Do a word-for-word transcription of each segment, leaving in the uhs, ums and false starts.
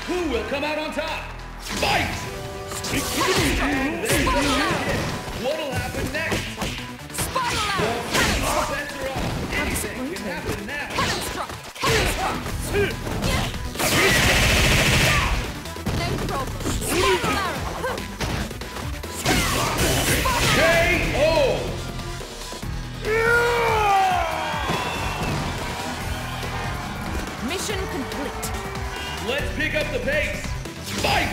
Who will come out on top? Fight! And there's the hit. What'll happen next? Spiral arrow! All bets are off. Anything can happen now. Cannon struck! Cannon struck! No problem. Spiral arrow! K O! Mission complete. Let's pick up the pace. Fight!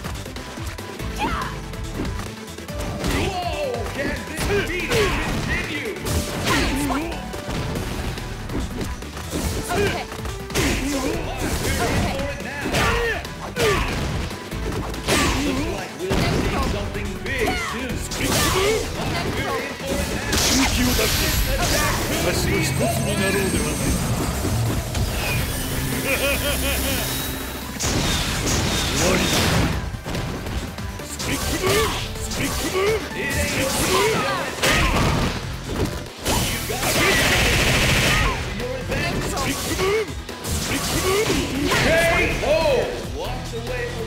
Whoa! Can this beat continue? Okay. We're in for it now. Looks like we'll see something big soon. We're in for it now. Attack could be It ain't over. You got it. Your advantage. K O! Walks away from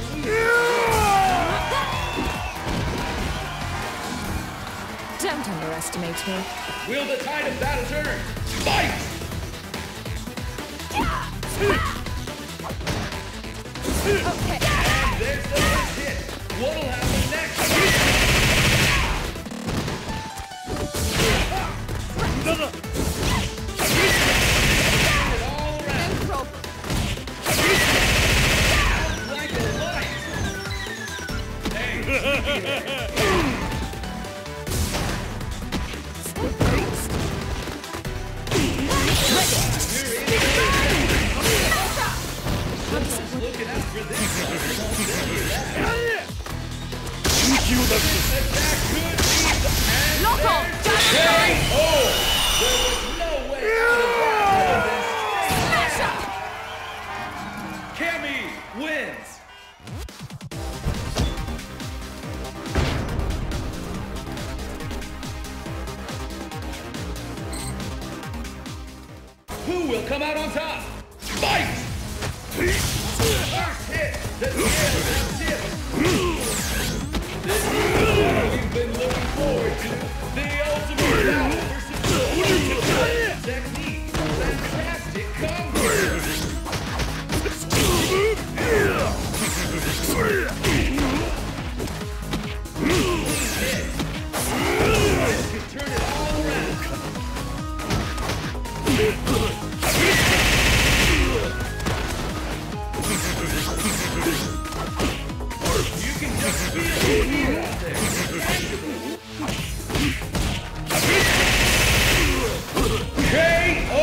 Don't underestimate me. Will the tide of battle turn? Fight! Okay. And there's the first hit. What'll happen next? It all around. No problem. Like a light. Hey, someone's looking out for this. Attack could be the Lock on! K O! There was no way out of that. Smasher! Cammy wins. Who will come out on top? Fight! First hit, the scale tip. This is what we've been looking forward to. The ultimate battle for some technique. Fantastic combo. This could turn it all around. You can just feel the fear out there. K O!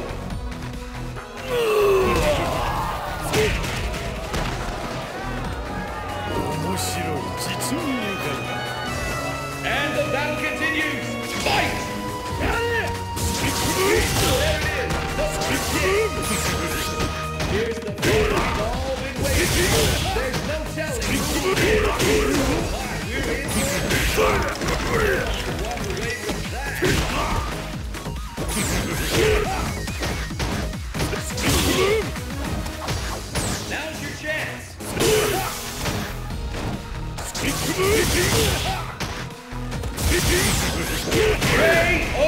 And the battle continues. Fight! There it is. The first hit. Here's the fight we've all been waiting for. There's no telling who will get it. We're in for it. Walk away from that. Now's your chance. K O!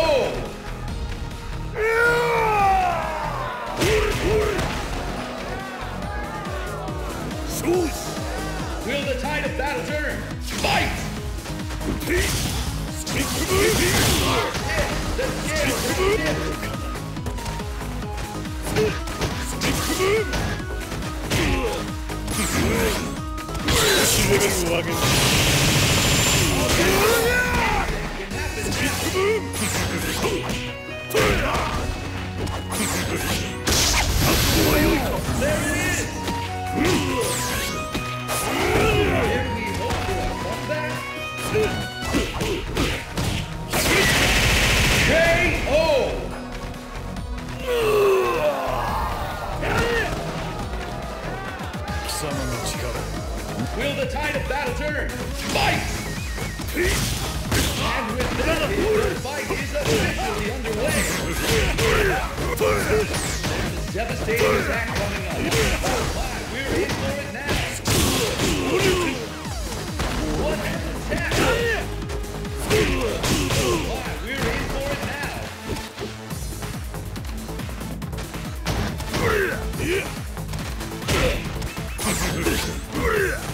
Will the tide of battle turn? Fight! The There it is! Dare we hope for a comeback? K O! Will the tide of battle turn? Fight! And with that, the fight is officially underway. There's a devastating attack coming up. Oh my, we're in for it now.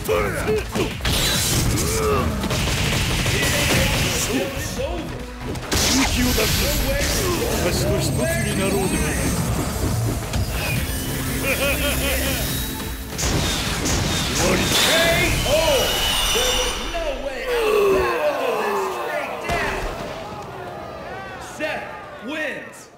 勇気を出す。私と一つになろうではない終わり。 K O! There was no way out of that other than straight down. Seth wins.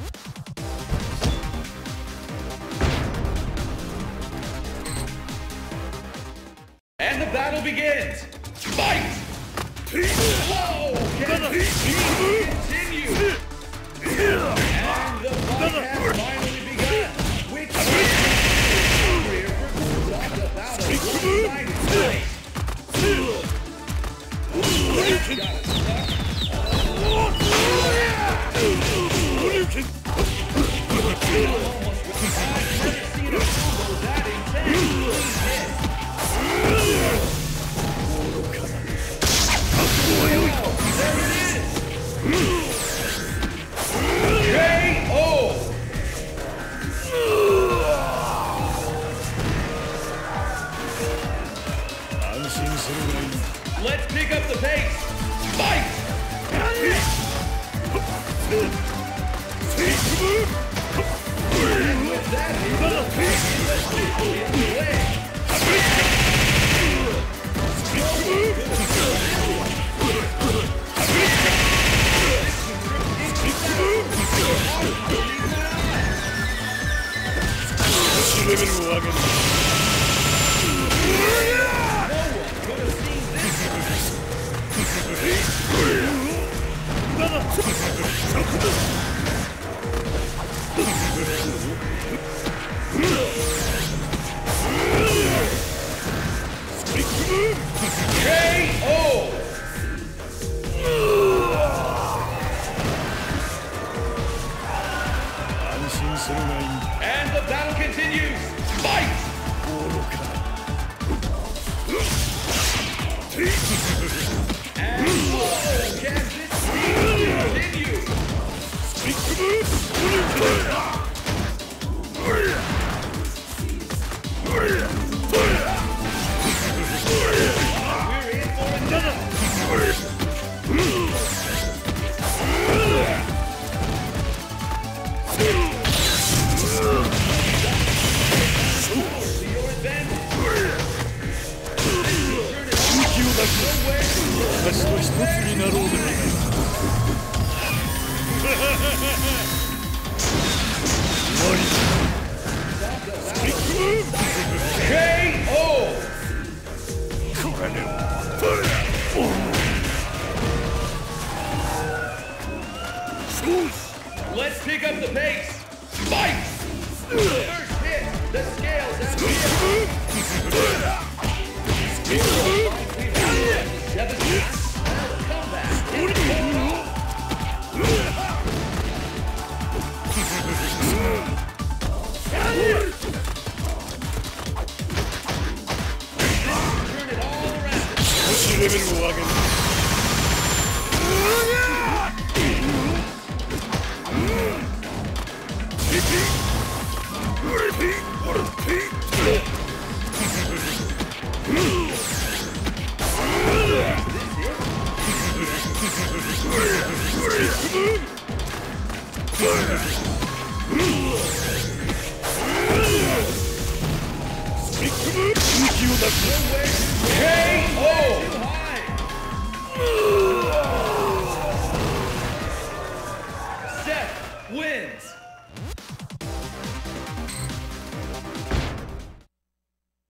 And the battle begins. Fight! Whoa! Can continue. And the fight has finally begun. Which career for talk about a one-sided fight. Let's pick up the pace. Fight! And with that, in the way. K O! And the battle continues. Fight! And whoa, can this continue? We're in for another. Your advantage. 私と一つになろうではない終わり。 K O! これでも Let's pick up the pace. Fight! First hit, the scales have been. Devastating comeback. Turn it all around. 少しレベルを上げる。 K O! Seth wins.